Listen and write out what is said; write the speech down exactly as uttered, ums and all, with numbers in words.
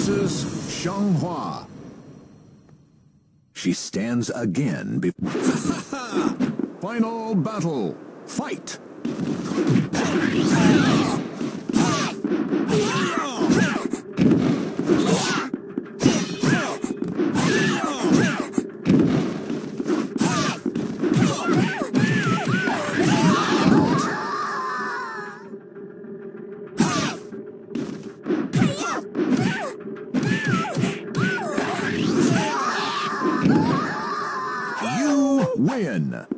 versus Xianghua. She stands again before... Final battle. Fight! You win!